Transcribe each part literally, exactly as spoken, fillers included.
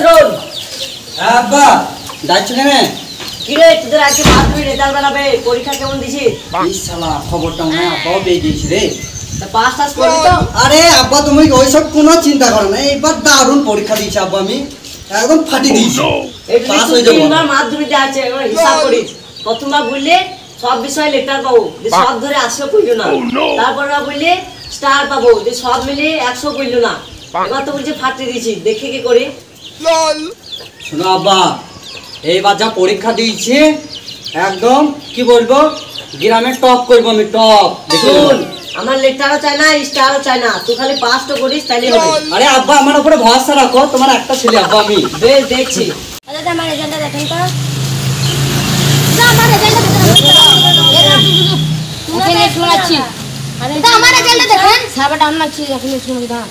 হাসরুল হ্যাঁ আব্বা যাচ্ছ কেনে কি রে তোদের আজকে মাধ্যমিক রেজাল্ট বানাবে পরীক্ষা কেমন দিছিস এই শালা খবরটা মনে হয় আব্বাও পেয়ে গিয়েছি রে তা পাস টাস করবি তো আরে আব্বা তুমি ওইসব কোনো চিন্তা করো না এইবার দারুণ পরীক্ষা দিয়েছি আব্বা আমি একদম ফাটি দিয়েছি পাস হয়ে যাবো তিনবার মাধ্যমিকে আছে হিসাব করিস প্রথমবার বললে সব বিষয়ে লেটার পাবো যে সব ধরে একশো কইলো না তারপর না বললে স্টার পাবো যে সব মিলে একশো কইলো না এবার তো বলছে ফাটি দিয়েছি দেখে কি করি শোনো আব্বা এইবার যা পরীক্ষা দিয়েছি একদম কি বলবো গ্রামে টপ করবো আমি টপ দেখুন আমার লেটারও চাই না স্টারও চাই না তুই খালি পাস তো করিস তাইলে হবে আরে আব্বা আমার উপরে ভরসা রাখো তোমার একটা ছেলে আব্বা আমি বেশ দেখছি আচ্ছা আমার রেজাল্টটা দেখেন তো না আমার রেজাল্টটা দেখেন ওখানে শোনাচ্ছি আরে তা আমার রেজাল্টটা দেখেন সাবাটা আনছি ওখানে শুনুন দাও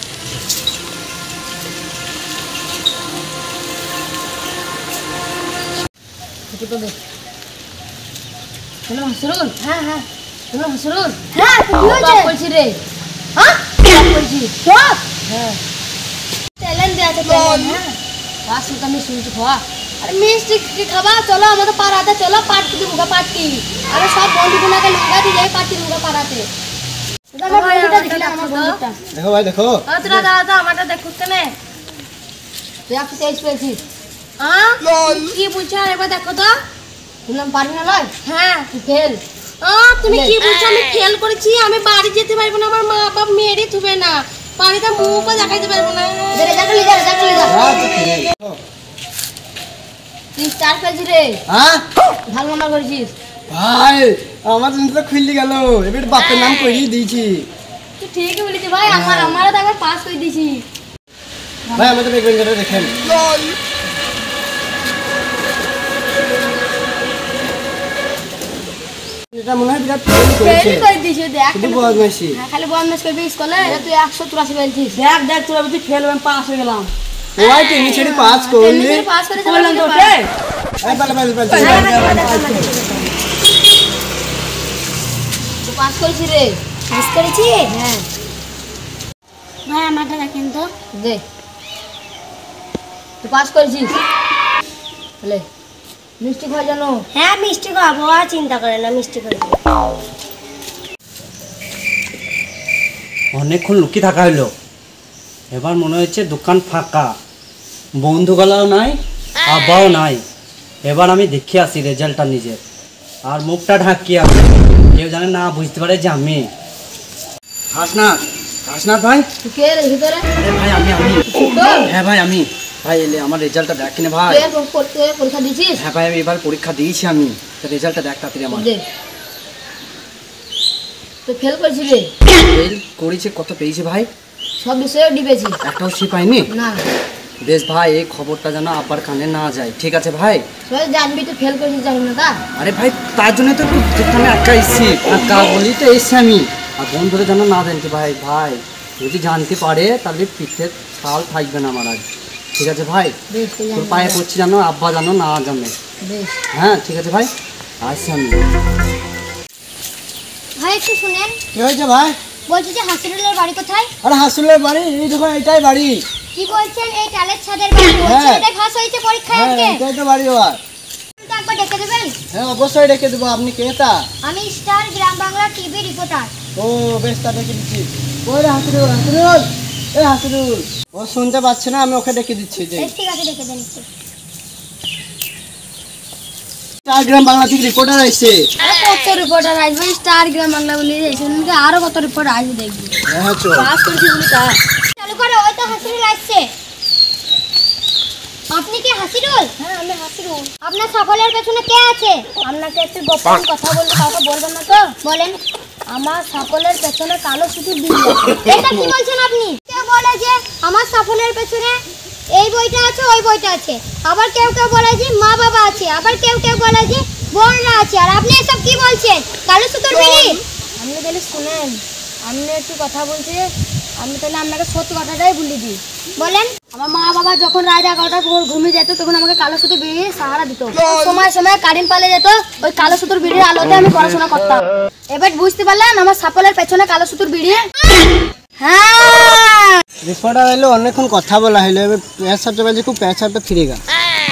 কি তো দেখ হ্যালো হাসরুল হ্যাঁ হ্যাঁ হ্যালো হাসরুল হ্যাঁ কি হয়েছে বলছি রে হ্যাঁ বলছি সব হ্যাঁ ট্যালেন্ট আছে ট্যালেন্ট হ্যাঁ বাস তো আমি শুনছি খাওয়া আরে মিষ্টি কি খাবা চলো আমাদের পাড়াতে চলো পার্টি দিবো পার্টি আরে সব বন্ধুগুলোকে লুঙ্গা দিয়ে যাই পার্টি দিবো পাড়াতে দাদা বন্ধুটা দেখলে আমার বন্ধুটা দেখো ভাই দেখো ও তোরা দাদা আমারটা দেখো কেন তুই একশো তেইশ পেয়েছিস হ্যাঁ কি বলছো এবার দেখো তো বললাম পারবি না লয় হ্যাঁ তুই ফেল তুমি কি বলছো আমি ফেল করেছি আমি বাড়ি যেতে পারবো না আমার মা বাপ মেরে থুবে না বাড়িতে মুখও দেখাইতে পারবো না রেজাল্ট লিখা রেজাল্ট লিখা তুই চার পেয়েছি রে হ্যাঁ ভালো মনে করেছিস ভাই আমার তো খুললি গেল এবার বাপের নাম করিয়ে দিয়েছি তুই ঠিকই বলেছিস ভাই আমার আমারও তো একবার পাস করে দিয়েছি ভাই আমাদের বেগুনটা দেখেন এটা মনে হয় বিরাট ফেল করে দিয়েছিস দেখ শুধু বদমাইশি হ্যাঁ খালি বদমাশ করবি স্কুলে তুই একশো চুরাশি পেয়েছিস দেখ দেখ তোরা বুঝি ফেল আমি পাস হয়ে গেলাম ওই টেনি ছেড়ে পাস করলি পাস করে বললাম তো ওঠে এই পালে পালে পালে তুই পাস করেছিস রে পাস করেছি হ্যাঁ ভাই আমারটা দেখেন তো দে তুই পাস করেছিস বলে মিষ্টি খাওয়া জানো হ্যাঁ মিষ্টি খাবো আর চিন্তা করে না মিষ্টি খাবো অনেকক্ষণ লুকিয়ে থাকা হলো এবার মনে হচ্ছে দোকান ফাঁকা বন্ধুগুলাও নাই আব্বাও নাই এবার আমি দেখে আসি রেজাল্টটা নিজের আর মুখটা ঢাকিয়ে আসি কেউ জানে না বুঝতে পারে যে আমি হাসনাথ হাসনাথ ভাই তুই কে রে ভিতরে আরে ভাই আমি আমি হ্যাঁ ভাই আমি ভাই এলে আমার রেজাল্টটা দেখ কিনে ভাই তুই পরীক্ষা দিয়েছিস হ্যাঁ ভাই আমি এবার পরীক্ষা দিয়েছি আমি রেজাল্টটা দেখ তাড়াতাড়ি আমার দে তুই ফেল করেছিস রে ফেল করেছে কত পেয়েছে ভাই সব বিষয়ে ডিবেছি একটাও সে পাইনি না বেশ ভাই এই খবরটা যেন আব্বার কানে না যায় ঠিক আছে ভাই সবাই জানবি তুই ফেল করেছিস জানি না তা আরে ভাই তার জন্য তো যেখানে একা এসছি একা বলি তো এসছি আমি আর বন্ধুরা যেন না জানতে ভাই ভাই যদি জানতে পারে তাহলে পিঠে ছাল থাকবে না আমার আজ ঠিক আছে ভাই বেশ তুই তোর পায়ে পড়ছি জানো আব্বা জানো না জানে বেশ হ্যাঁ ঠিক আছে ভাই আসছি আমি ভাই একটু শুনেন কি হয়েছে ভাই বলছি যে হাসিরুলের বাড়ি কোথায় আরে হাসুলের বাড়ি এই দেখো এটাই বাড়ি কি বলছেন এই টালের ছাদের বাড়ি বলছে হ্যাঁ। এটাই ফাঁস হয়েছে পরীক্ষায় হ্যাঁ আজকে এটাই তো বাড়ি ওর তো একবার ডেকে দেবেন হ্যাঁ অবশ্যই রেখে দেবো আপনি কে তা আমি star Gram Bangla TV reporter ও বেশ তা ডেকে দিচ্ছি ওই রে হাসিরুল হাসিরুল এ হাসিরুল ও শুনতে পাচ্ছে না আমি ওকে ডেকে দিচ্ছি যে বেশ ঠিক আছে ডেকে দেন একটু স্টার গ্রাম বাংলা থেকে রিপোর্টার আসছে আরে কত রিপোর্টার আসবে স্টার গ্রাম বাংলা বলে এসে আরো কত রিপোর্ট আসবে দেখবি হ্যাঁ চল পাস করেছি বলে তা চালু করো ওই তো হাসিরুল আসছে আপনি কি হাসিরুল হ্যাঁ আমি হাসিরুল আপনার সাফল্যের পেছনে কে আছে আপনাকে একটু গোপন কথা বলতে কাউকে বলবেন না তো বলেন আমার সাফল্যের পেছনে কালো শুধু বিড়ি এটা কি বলছেন আপনি কেউ বলে যে আমার সাফল্যের পেছনে এই বইটা আছে ওই বইটা আছে আবার কেউ কেউ বলে যে মা বাবা আছে আবার কেউ কেউ বলে যে বোনরা আছে আর আপনি এসব কি বলছেন কালো সুতোর বিড়ি আপনি তাহলে শুনেন আমি একটু কথা বলছি আমি তাহলে আপনাকে সত্যি কথাটাই বলে দিই বলেন আমার মা বাবা যখন রাত এগারোটার পর ঘুমিয়ে যেত তখন আমাকে কালো সুতোর বিড়ি সাহারা দিত সময় সময় কারেন্ট পালে যেত ওই কালো সুতোর বিড়ির আলোতে আমি পড়াশোনা করতাম এবার বুঝতে পারলেন আমার সাফল্যের পেছনে কালো সুতোর বিড়ি হ্যাঁ রিপোর্টার এলো অনেকক্ষণ কথা বলা হলো, এবার পেশাবটা বাজে খুব পেশাবটা ফিরে গা।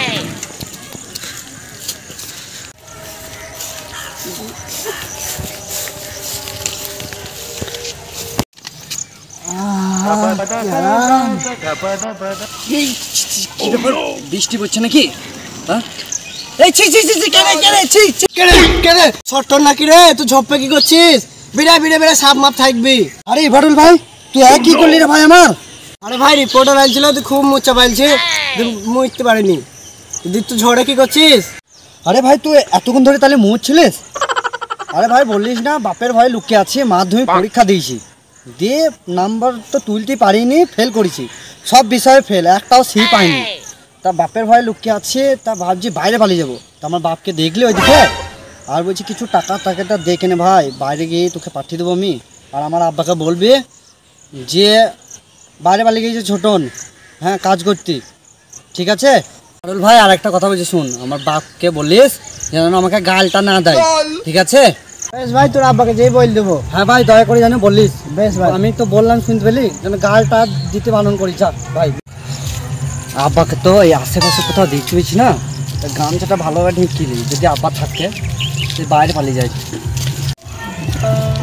বৃষ্টি পড়ছে নাকি? হ্যাঁ এই ছি ছি ছি ছি কেনে কেনে ছি ছি কেরে কেরে শর্ট নাকি রে? তুই ঝপ্পে কি করছিস? বিড়া বিড়ে বিড়ে সাপ মাপ থাকবি। আরে ভাটুল ভাই তুই এক কি করলি রে ভাই আমার? আরে ভাই রিপোর্টার আইছিল, তুই খুব মোচা পাইছে, মুইতে পারিনি। তুই তুই ঝড়ে কি করছিস? আরে ভাই তুই এতক্ষণ ধরে তাহলে মুছছিলিস? আরে ভাই বললিস না বাপের ভয় লুকিয়ে আছে, মাধ্যমিক পরীক্ষা দিয়েছি, দিয়ে নাম্বার তো তুলতে পারিনি, ফেল করেছি, সব বিষয়ে ফেল, একটাও সি পাইনি। তা বাপের ভয় লুকিয়ে আছে, তা ভাবছি বাইরে পালিয়ে যাবো। তা আমার বাপকে দেখলে ওইদিকে, আর বলছি কিছু টাকা টাকাটা দেখে নে ভাই, বাইরে গিয়ে তোকে পাঠিয়ে দেবো আমি। আর আমার আব্বাকে বলবি যে বাইরে পালিয়ে গিয়েছে ছোটন, হ্যাঁ কাজ করতি, ঠিক আছে? আরুল ভাই আর একটা কথা বলছি শোন, আমার বাপকে বলিস যেন আমাকে গালটা না দেয়, ঠিক আছে? বেশ ভাই, তোর আব্বাকে যেই বল দেবো। হ্যাঁ ভাই দয়া করে জানো বলিস। বেশ ভাই। আমি তো বললাম শুনতে পেলি, যেন গালটা দিতে বারণ করি। যা ভাই। আব্বাকে তো এই আশেপাশে কোথাও দেখতে পেয়েছি না, গামছাটা ভালোভাবে ঢেকিলি, যদি আব্বা থাকে তুই বাইরে পালিয়ে যায়।